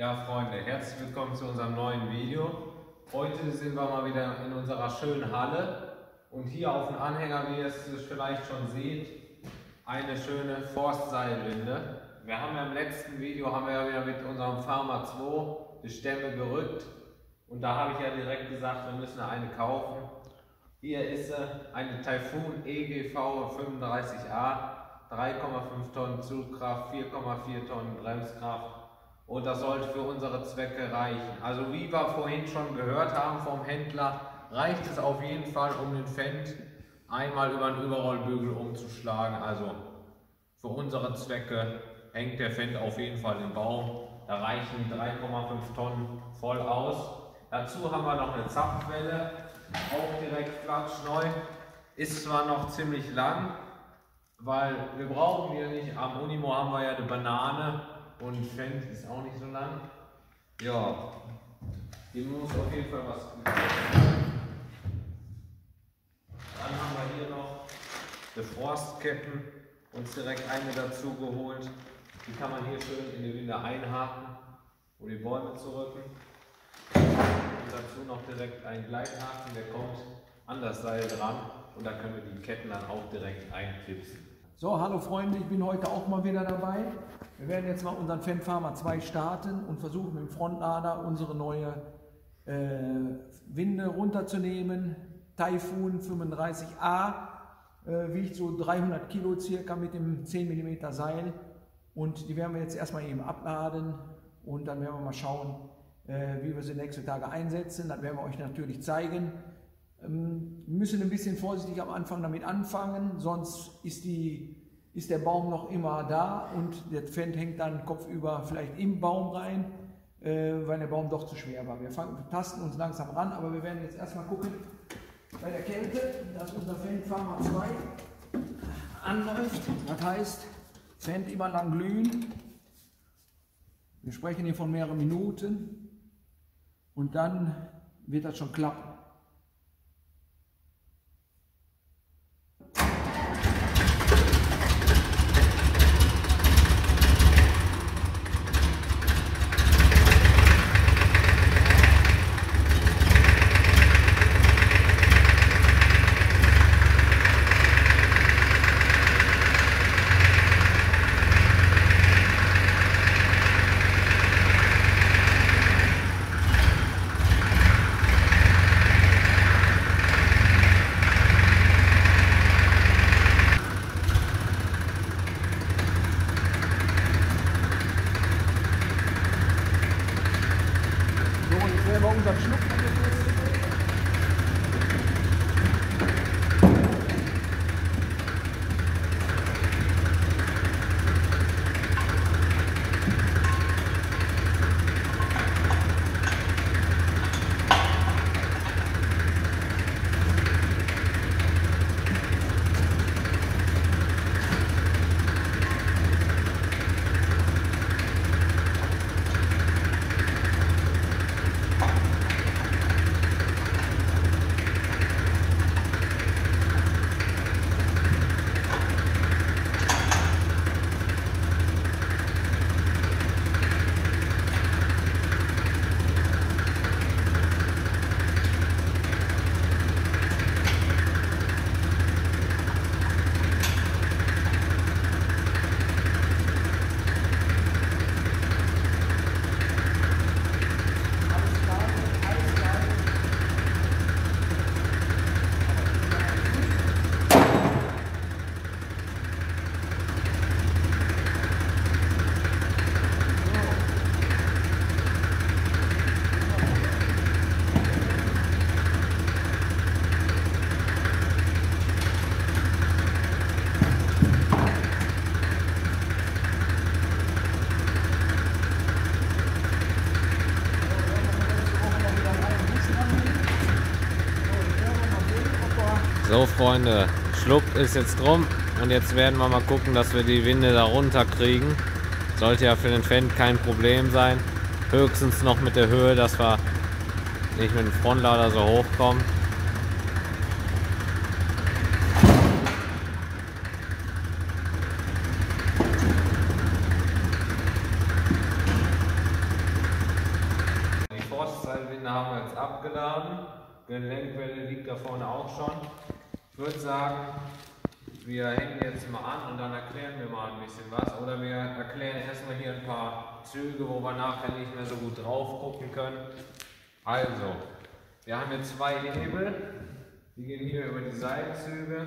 Ja, Freunde, herzlich willkommen zu unserem neuen Video. Heute sind wir mal wieder in unserer schönen Halle und hier auf dem Anhänger, wie ihr es vielleicht schon seht, eine schöne Forstseilwinde. Wir haben ja im letzten Video wieder mit unserem Farmer 2 die Stämme gerückt und da habe ich ja direkt gesagt, wir müssen eine kaufen. Hier ist sie, eine Typhoon EGV 35A, 3,5 Tonnen Zugkraft, 4,4 Tonnen Bremskraft. Und das sollte für unsere Zwecke reichen. Also wie wir vorhin schon gehört haben vom Händler, reicht es auf jeden Fall, um den Fendt einmal über den Überrollbügel umzuschlagen. Also für unsere Zwecke hängt der Fendt auf jeden Fall im Baum. Da reichen die 3,5 Tonnen voll aus. Dazu haben wir noch eine Zapfwelle, auch direkt klatschneu. Ist zwar noch ziemlich lang, weil wir brauchen hier nicht, am Unimo haben wir ja eine Banane. Und Fendt ist auch nicht so lang. Ja, hier muss auf jeden Fall was getan. Dann haben wir hier noch die Forstketten, uns direkt eine dazu geholt. Die kann man hier schön in die Winde einhaken, um die Bäume zu rücken. Und dazu noch direkt einen Gleithaken, der kommt an das Seil dran und da können wir die Ketten dann auch direkt einklipsen. So, hallo Freunde, ich bin heute auch mal wieder dabei. Wir werden jetzt mal unseren Fendt Farmer 2 starten und versuchen mit dem Frontlader unsere neue Winde runterzunehmen. Typhoon 35A, wiegt so 300 Kilo circa mit dem 10 mm Seil. Und die werden wir jetzt erstmal eben abladen und dann werden wir mal schauen, wie wir sie nächste Tage einsetzen. Das werden wir euch natürlich zeigen. Wir müssen ein bisschen vorsichtig am Anfang damit anfangen, sonst ist der Baum noch immer da und der Fendt hängt dann kopfüber vielleicht im Baum rein, weil der Baum doch zu schwer war. Wir tasten uns langsam ran, aber wir werden jetzt erstmal gucken bei der Kälte, dass unser Fendt Farmer 2 anläuft. Das heißt, Fendt immer lang glühen. Wir sprechen hier von mehreren Minuten und dann wird das schon klappen. Unseren Schluck So Freunde, Schluck ist jetzt drum und jetzt werden wir mal gucken, dass wir die Winde da runter kriegen. Sollte ja für den Fendt kein Problem sein. Höchstens noch mit der Höhe, dass wir nicht mit dem Frontlader so hoch kommen. Forstseilwinde haben wir jetzt abgeladen. Gelenkwelle liegt da vorne auch schon. Ich würde sagen, wir hängen jetzt mal an und dann erklären wir mal ein bisschen was. Oder wir erklären erstmal hier ein paar Züge, wo wir nachher nicht mehr so gut drauf gucken können. Also, wir haben hier zwei Hebel. Die gehen hier über die Seilzüge.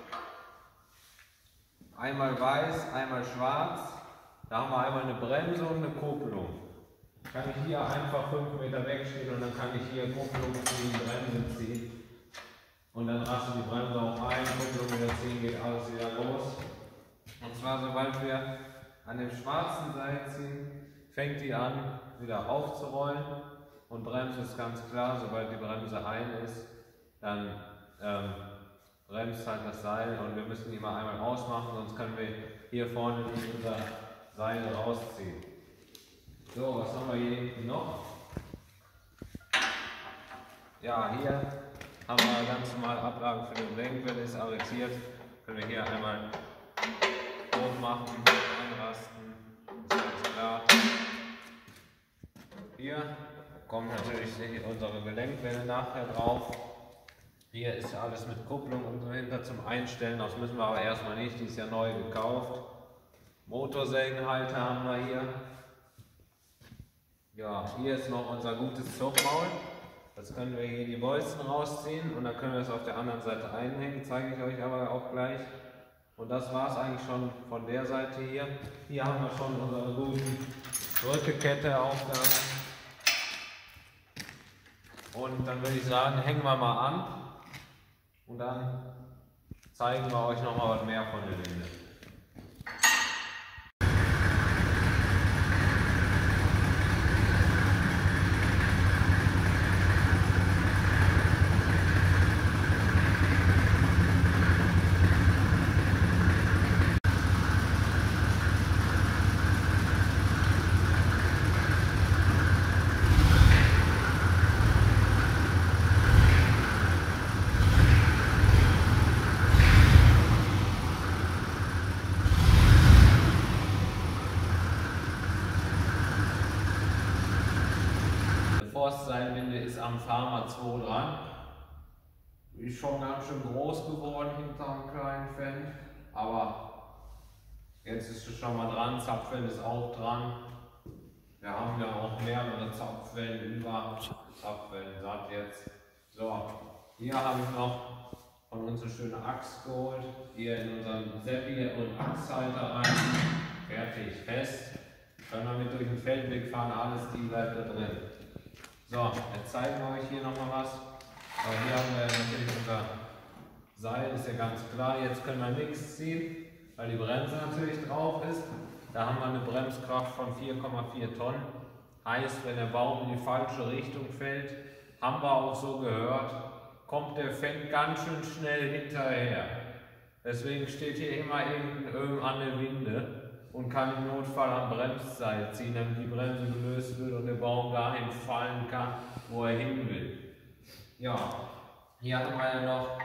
Einmal weiß, einmal schwarz. Da haben wir einmal eine Bremse und eine Kupplung. Kann ich hier einfach 5 Meter wegstehen und dann kann ich hier Kupplung ziehen, Bremse ziehen. Und dann rastet die Bremse auch ein, Kupplung wieder ziehen, geht alles wieder los. Und zwar, sobald wir an dem schwarzen Seil ziehen, fängt die an, wieder aufzurollen. Und Bremse ist ganz klar, sobald die Bremse ein ist, dann bremst halt das Seil und wir müssen die mal einmal ausmachen, sonst können wir hier vorne nicht unser Seil rausziehen. So, was haben wir hier hinten noch? Ja, hier haben wir ganz normal Ablagen für den Lenkwelle, ist arretiert. Können wir hier einmal hoch machen, einrasten, ist ganz klar. Hier kommt natürlich unsere Gelenkwelle nachher drauf. Hier ist alles mit Kupplung und so hinter zum Einstellen, das müssen wir aber erstmal nicht, die ist ja neu gekauft. Motorsägenhalter haben wir hier. Ja, hier ist noch unser gutes Zugmaul. Das können wir hier die Bolzen rausziehen und dann können wir es auf der anderen Seite einhängen, zeige ich euch aber auch gleich. Und das war es eigentlich schon von der Seite hier. Hier haben wir schon unsere guten Rückekette aufgehangen. Und dann würde ich sagen, hängen wir mal an und dann zeigen wir euch noch mal was mehr von der Winde. Forstseilwinde ist am Farmer 2 dran. Ist schon ganz schön groß geworden hinter einem kleinen Fan, aber jetzt ist es schon mal dran. Zapfwelle ist auch dran. Wir haben ja auch mehrere Zapfwellen über. Zapfwellen satt jetzt. So, hier habe ich noch von uns eine schöne Axt geholt. Hier in unseren Seppi und Axthalter rein. Fertig, fest. Können wir mit durch den Feldweg fahren, alles die bleibt da drin. So, jetzt zeigen wir euch hier nochmal was. Aber hier haben wir natürlich unser Seil, ist ja ganz klar. Jetzt können wir nichts ziehen, weil die Bremse natürlich drauf ist. Da haben wir eine Bremskraft von 4,4 Tonnen. Heißt, wenn der Baum in die falsche Richtung fällt, haben wir auch so gehört, kommt der Fan ganz schön schnell hinterher. Deswegen steht hier immer irgendein an der Winde und kann im Notfall am Bremsseil ziehen, damit die Bremse gelöst wird und der Baum dahin fallen kann, wo er hin will. Ja, hier haben wir ja noch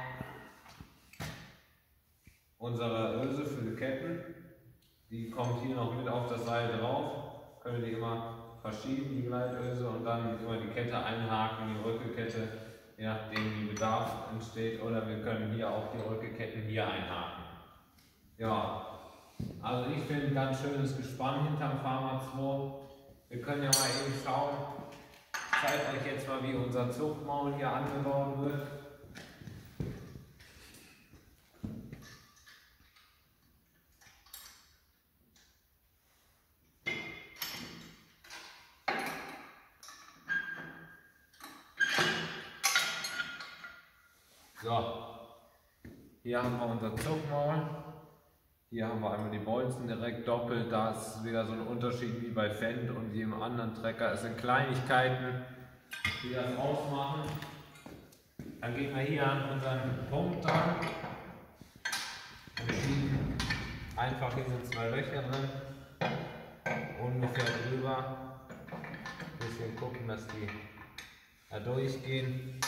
unsere Öse für die Ketten. Die kommt hier noch mit auf das Seil drauf. Können wir die immer verschieben, die Gleitöse, und dann immer die Kette einhaken, die Rückekette, je nachdem wie Bedarf entsteht. Oder wir können hier auch die Rückeketten hier einhaken. Ja. Also ich finde ein ganz schönes Gespann hinterm Farmer 2. Wir können ja mal eben schauen. Ich zeige euch jetzt mal, wie unser Zuchtmaul hier angebaut wird. So, hier haben wir unser Zuchtmaul. Hier haben wir einmal die Bolzen direkt doppelt, da ist wieder so ein Unterschied wie bei Fendt und jedem anderen Trecker. Es sind Kleinigkeiten, die das ausmachen. Dann gehen wir hier an unseren Punkt dran und schieben einfach, hier sind 2 Löcher drin, ungefähr drüber. Ein bisschen gucken, dass die da durchgehen.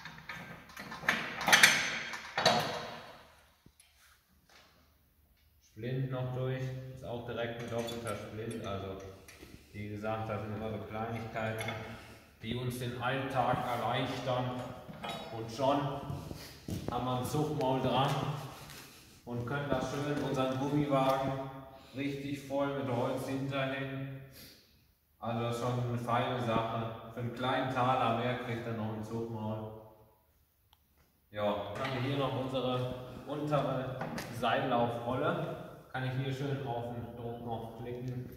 Splint noch durch, ist auch direkt ein doppelter Splint, also wie gesagt, das sind immer so Kleinigkeiten, die uns den Alltag erleichtern. Und schon haben wir ein Zuchtmaul dran und können da schön unseren Gummiwagen richtig voll mit Holz hinterhängen. Also das ist schon eine feine Sache. Für einen kleinen Taler mehr kriegt er noch ein Zuchtmaul. Ja, dann haben wir hier noch unsere untere Seillaufrolle. Kann ich hier schön auf den Druck noch klicken.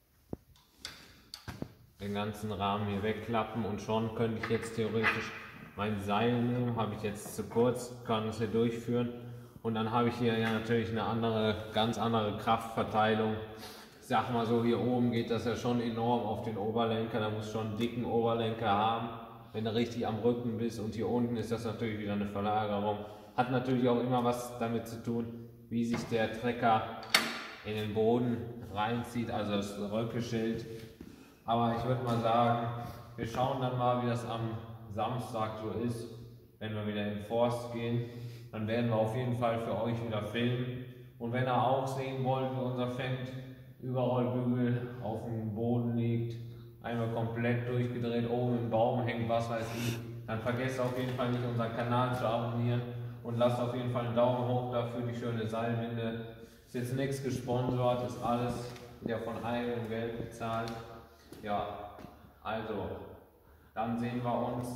Den ganzen Rahmen hier wegklappen und schon könnte ich jetzt theoretisch mein Seil nehmen. Habe ich jetzt zu kurz, kann es hier durchführen. Und dann habe ich hier ja natürlich eine ganz andere Kraftverteilung. Ich sag mal so, hier oben geht das ja schon enorm auf den Oberlenker. Da muss schon einen dicken Oberlenker haben, wenn du richtig am Rücken bist. Und hier unten ist das natürlich wieder eine Verlagerung. Hat natürlich auch immer was damit zu tun, wie sich der Trecker in den Boden reinzieht, also das Röckeschild. Aber ich würde mal sagen, wir schauen dann mal, wie das am Samstag so ist, wenn wir wieder in den Forst gehen. Dann werden wir auf jeden Fall für euch wieder filmen. Und wenn ihr auch sehen wollt, wie unser Fendt Überrollbügel auf dem Boden liegt, einmal komplett durchgedreht, oben im Baum hängt, was weiß ich, dann vergesst auf jeden Fall nicht, unseren Kanal zu abonnieren und lasst auf jeden Fall einen Daumen hoch dafür, die schöne Seilwinde. Ist jetzt nichts gesponsert, ist alles ja von eigenem Geld bezahlt. Ja, also, dann sehen wir uns.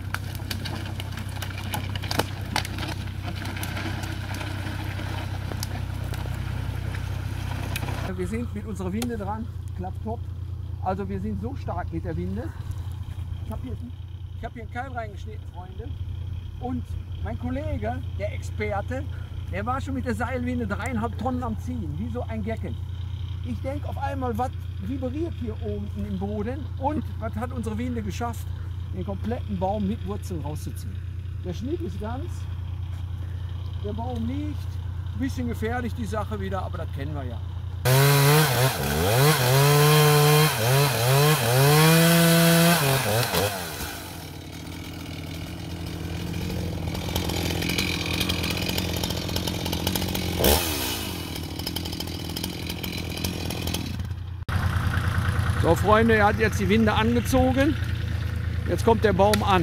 Wir sind mit unserer Winde dran, klappt top. Also wir sind so stark mit der Winde. Ich habe hier einen Keil reingeschnitten, Freunde. Und mein Kollege, der Experte, der war schon mit der Seilwinde 3,5 Tonnen am Ziehen, wie so ein Gecken. Ich denke auf einmal, was vibriert hier oben im Boden und was hat unsere Winde geschafft, den kompletten Baum mit Wurzeln rauszuziehen. Der Schnitt ist ganz, der Baum liegt, ein bisschen gefährlich die Sache wieder, aber das kennen wir ja. So Freunde, er hat jetzt die Winde angezogen. Jetzt kommt der Baum an.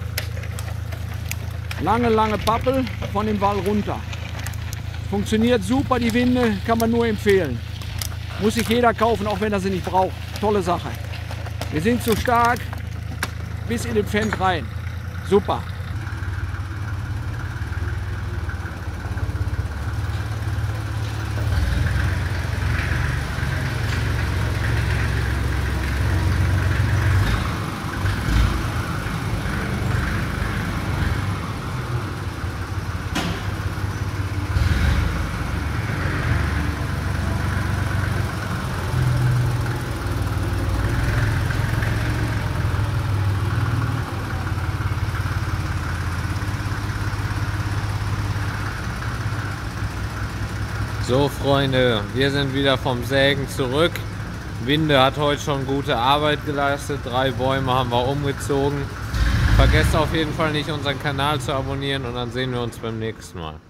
Lange Pappel von dem Wall runter. Funktioniert super, die Winde, kann man nur empfehlen. Muss sich jeder kaufen, auch wenn er sie nicht braucht. Tolle Sache. Wir sind so stark bis in den Fendt rein. Super. So Freunde, wir sind wieder vom Sägen zurück. Winde hat heute schon gute Arbeit geleistet. 3 Bäume haben wir umgezogen. Vergesst auf jeden Fall nicht, unseren Kanal zu abonnieren und dann sehen wir uns beim nächsten Mal.